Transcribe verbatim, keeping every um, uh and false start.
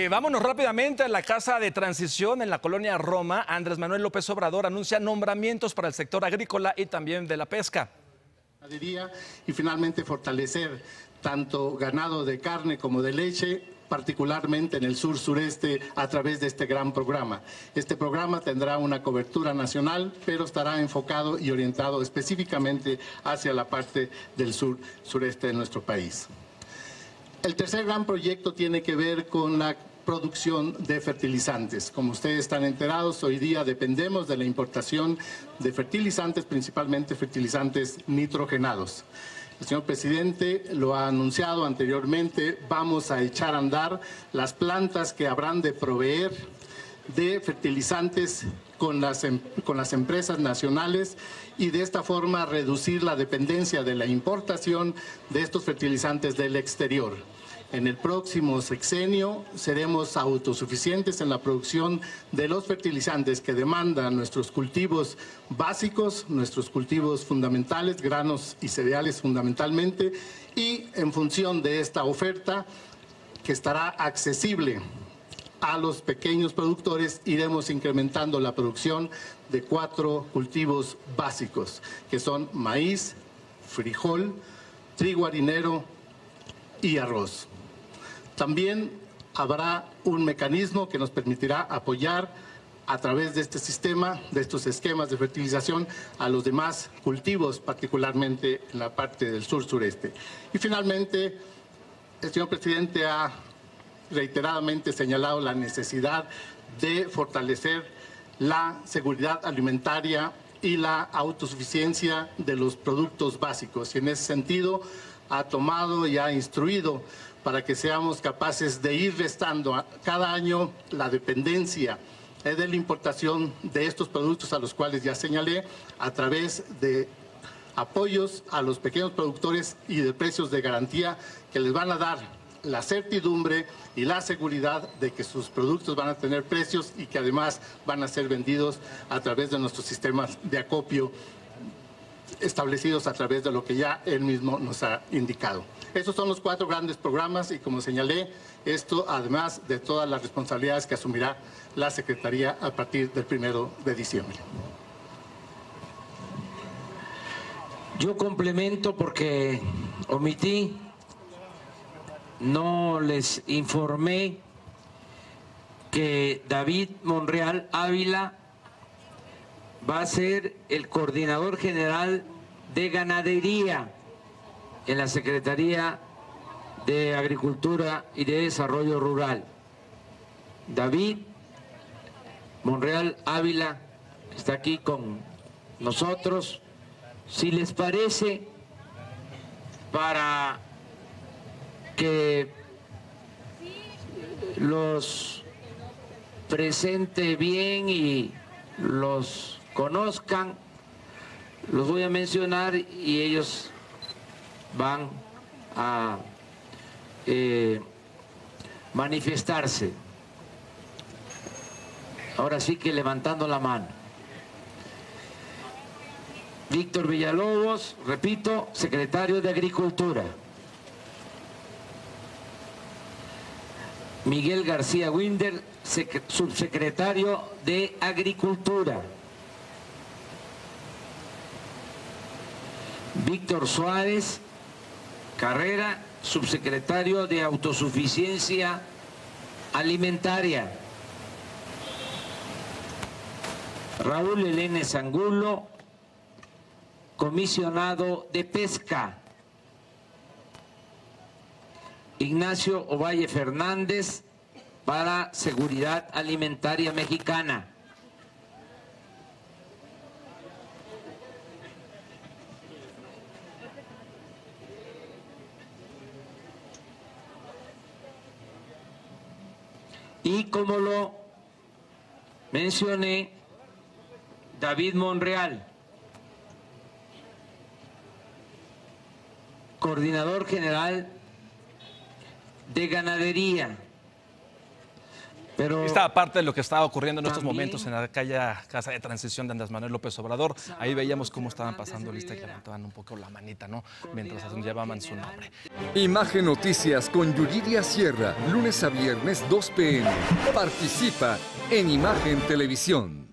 Eh, vámonos rápidamente a la Casa de Transición en la colonia Roma. Andrés Manuel López Obrador anuncia nombramientos para el sector agrícola y también de la pesca. Y finalmente fortalecer tanto ganado de carne como de leche, particularmente en el sur-sureste, a través de este gran programa. Este programa tendrá una cobertura nacional, pero estará enfocado y orientado específicamente hacia la parte del sur-sureste de nuestro país. El tercer gran proyecto tiene que ver con la producción de fertilizantes. Como ustedes están enterados, hoy día dependemos de la importación de fertilizantes, principalmente fertilizantes nitrogenados. El señor presidente lo ha anunciado anteriormente, vamos a echar a andar las plantas que habrán de proveer de fertilizantes con las, con las empresas nacionales y de esta forma reducir la dependencia de la importación de estos fertilizantes del exterior. En el próximo sexenio seremos autosuficientes en la producción de los fertilizantes que demandan nuestros cultivos básicos, nuestros cultivos fundamentales, granos y cereales fundamentalmente, y en función de esta oferta que estará accesible a los pequeños productores, iremos incrementando la producción de cuatro cultivos básicos, que son maíz, frijol, trigo harinero y arroz. También habrá un mecanismo que nos permitirá apoyar a través de este sistema, de estos esquemas de fertilización, a los demás cultivos, particularmente en la parte del sur-sureste. Y finalmente, el señor presidente ha reiteradamente señalado la necesidad de fortalecer la seguridad alimentaria y la autosuficiencia de los productos básicos. Y en ese sentido ha tomado y ha instruido para que seamos capaces de ir restando cada año la dependencia de la importación de estos productos a los cuales ya señalé, a través de apoyos a los pequeños productores y de precios de garantía que les van a dar la certidumbre y la seguridad de que sus productos van a tener precios y que además van a ser vendidos a través de nuestros sistemas de acopio establecidos a través de lo que ya él mismo nos ha indicado. Estos son los cuatro grandes programas y, como señalé, esto además de todas las responsabilidades que asumirá la Secretaría a partir del primero de diciembre. Yo complemento porque omití, no les informé que David Monreal Ávila va a ser el coordinador general de ganadería en la Secretaría de Agricultura y de Desarrollo Rural. David Monreal Ávila está aquí con nosotros. Si les parece, para que los presente bien y los conozcan, los voy a mencionar y ellos van a eh, manifestarse. Ahora sí que levantando la mano. Víctor Villalobos, repito, secretario de Agricultura. Miguel García Winder, subsecretario de Agricultura. Víctor Suárez Carrera, subsecretario de Autosuficiencia Alimentaria. Raúl Elenes Angulo, comisionado de Pesca. Ignacio Ovalle Fernández, para Seguridad Alimentaria Mexicana. Y como lo mencioné, David Monreal, coordinador general de ganadería. Pero Esta parte de lo que estaba ocurriendo en estos también- momentos en aquella casa de transición de Andrés Manuel López Obrador, ahí veíamos cómo estaban pasando lista y levantaban un poco la manita, ¿no? Mientras llevaban su nombre. Imagen Noticias con Yuridia Sierra, lunes a viernes dos p m Participa en Imagen Televisión.